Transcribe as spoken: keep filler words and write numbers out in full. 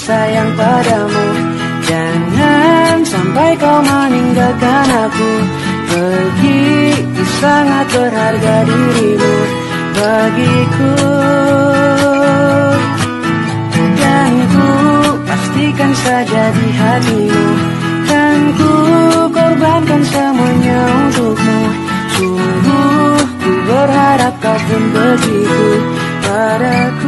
sayang padamu. Jangan sampai kau meninggalkan aku. Begitu sangat berharga dirimu bagiku. Dan ku pastikan saja di hatimu, dan ku korbankan semuanya untukmu. Sungguh ku berharap kau pun begitu padaku.